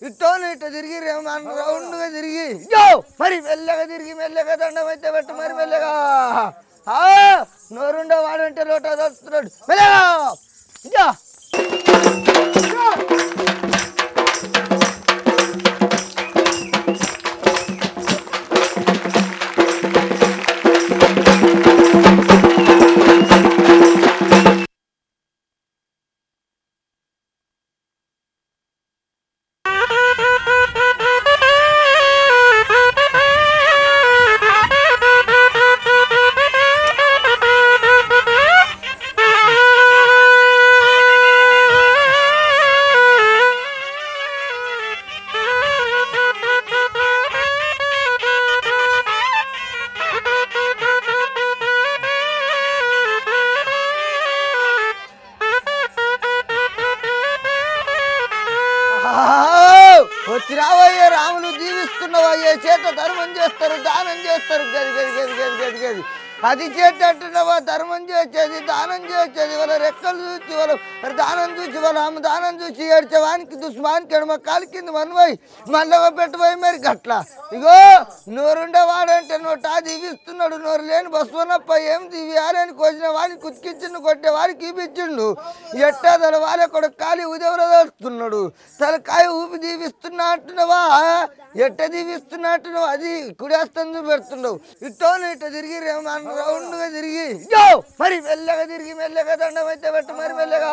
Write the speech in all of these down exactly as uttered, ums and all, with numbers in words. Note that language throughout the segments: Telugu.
ఇట్టోని ఇట్ట తిరిగి రౌండ్గా తిరిగి మరి మెల్లగా తిరిగి మెల్లగా దండం అయితే పెట్టు మరి మెల్లగా నోరుండో వాడంటే లోట వస్తున్నాడు మెల్లగా వచ్చినావయ్యే రాములు జీవిస్తున్నావయ్యే చేత ధర్మం చేస్తారు దానం చేస్తారు గది గది గది గది గది గది అది చేత అంటున్నావా ధర్మం చేసేది దానం చేసేది వాళ్ళ రెక్కలు చూసి వాళ్ళ దానం చూసి వాళ్ళ అమ్మ దానం చూసి ఏడ్చేవానికి దుష్మానికి ఎడమ కాలు కింద మనవై మళ్ళీ పెట్టబోయి మరి గట్ల ఇగో నోరుండేవాడంటే నోటా దీవిస్తున్నాడు నోరు లేని బస్వనప్ప ఏం దివ్యాలని కోసిన వాడిని కుతికించిండు కొట్టే వాడికి ఈపిచ్చిండు ఎట్టా తల వాళ్ళ కొడుకు కాలి ఉదవరదలుస్తున్నాడు తలకాయ ఊపి దీవిస్తున్నా అంటున్నావా ఎట్ట దీవిస్తున్నా అంటున్నావు అది కుడేస్తందు పెడుతున్నావు ఇట్టోని ఇట్ట తిరిగి రౌండ్గా తిరిగి మరి మెల్లగా తిరిగి మెల్లగా దండం అయితే పెట్టు మరి మెల్లగా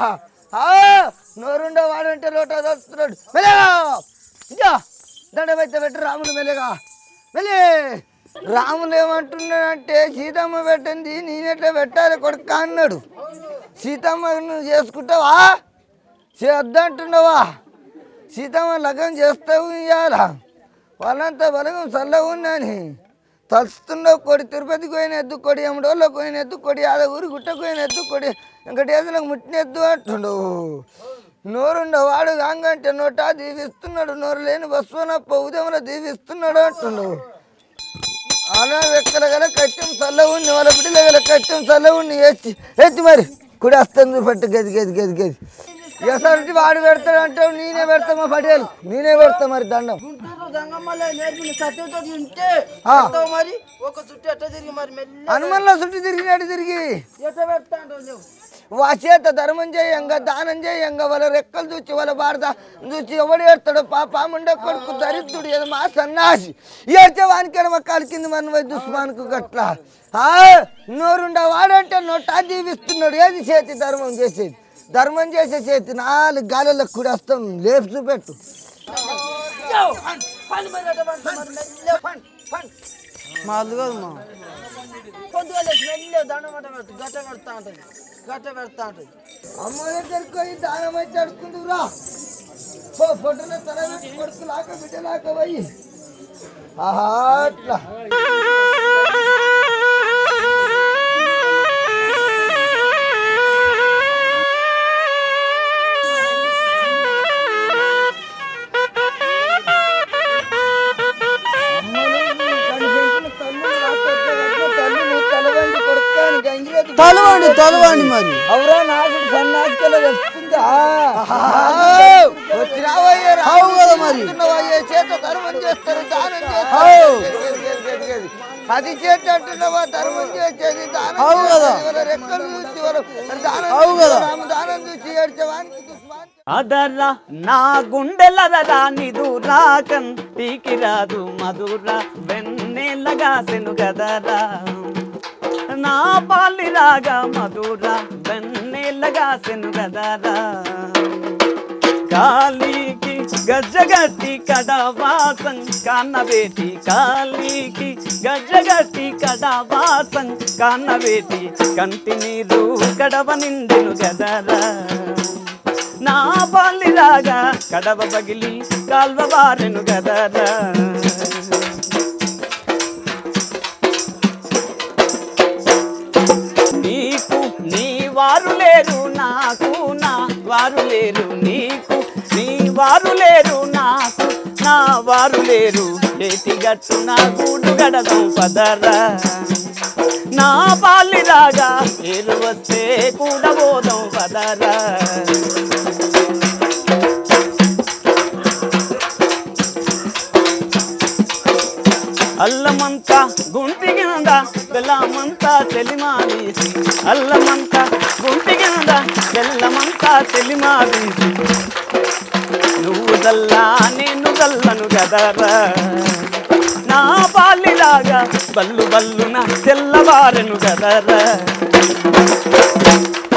నోరుండో వాడంటే లోట వస్తున్నాడు మెల్లగా దండం అయితే పెట్టు రాముడు మెల్లగా మెల్లే రాములు ఏమంటున్నాడంటే సీతమ్మ పెట్టింది నేనెట్లా పెట్టాలి కొడుకు అన్నాడు సీతమ్మ నువ్వు చేసుకుంటావా చేద్దంటున్నావా సీతమ్మ లగ్నం చేస్తావు ఇవాళ వాళ్ళంతా బలగం చల్లగా ఉన్నాని తలుస్తున్నావు కొడి తిరుపతికి పోయిన ఎద్దు కొడి ఎమ్మడోళ్ళకి పోయిన ఎద్దు కొడి ఆడ ఊరి గుట్టకు పోయిన ఎద్దు కొడి వెంకటేశ్వరకు ముట్టిన ఎద్దు అంటుండవు నోరుండవు వాడు కాంగంటే నోటా దీవిస్తున్నాడు నోరు లేని బస్వనప్ప ఉదయంలో దీవిస్తున్నాడు అంటుండవు అలా ఎక్కడ గల కట్టం చల్ల ఉంది వాళ్ళ బిడ్డల గల కట్టం చల్ల ఉంది ఎత్తి ఎత్తి మరి కుడి వస్తుంది పట్టు గది గది గది గది ఎసరికి వాడు పెడతాడు అంటావు నేనే పెడతామా పటేలు నేనే పెడతా మరి దండం హనుమన్లో చుట్టూ తిరిగినట్టు తిరిగి వా చేత ధర్మం చేయంగా దానం చేయంగా వాళ్ళ రెక్కలు చూచి వాళ్ళ భారత చూచి ఎవడు ఏడతాడు పాపముండే కొడుకు దరిద్రుడు ఏదో మా సన్నాసి ఏడ్చే వానికి మా కాలు కింద మన దుష్మానికి గట్లా నోరుండ వాడంటే నోటా దీవిస్తున్నాడు ఏది చేతి ధర్మం చేసేది ధర్మం చేసే చేతి నాలుగు గాలిలకు కూడా వస్తాం లేపు చూపెట్టు మాది కాదు మా పొద్దుగా దండం గట్ట పెడతా ఉంటుంది గట్ట పెడతా ఉంటుంది అమ్మ దగ్గరికి పోయి దానం అయితే అడుచుకుంటురా పొద్దున తల పెట్టి కొడుకు లాక బిడ్డ లాక పోయి ఆహా అట్లా తలవండి తలవండి మరి అవురా నాకు సన్నాసికలో వస్తుందా వచ్చినావయ్యే రావు కదా మరి చేత ధర్మం చేస్తారు దానం చేస్తారు అది చేత అంటున్నావా ధర్మం చేసేది దానం కదా రెక్కలు చూసి దానం దానం చూసి ఏడ్చేవానికి అదరా నా గుండెలదరా నిదురా కంటికి రాదు మధురా వెన్నెలగా సెను గదరా నా పాలి రాగా మధురా వెన్నెలగా సెను గదరా కాలికి గజ్జగట్టి కడవాసం కన్నబేటి కాలికి గజ్జగట్టి కడవాసం కన్నబేటి కంటి నీరు కడవ నిండెను గదరా నా పాలి రాగా కడవ పగిలి కాల్వ బారెను గదరా నీకు నీ వారు లేరు నాకు నా వారు లేరు నీకు నీ వారు లేరు నాకు నా వారు లేరు చేతి గట్టు నా గూడు గడదం పదరా నా పాలి రాగా ఏరు వస్తే కూడా పోదాం పదరా అల్లమంతా గుంటి కింద బెల్లమంతా చెలిమా వీసి అల్లమంతా గుంటి కింద బెల్లమంతా చెలిమా వీసి నువ్వు జల్లా నేను జల్లను గదరా నా పాలిలాగా బల్లు బల్లున తెల్లవారెను గదరా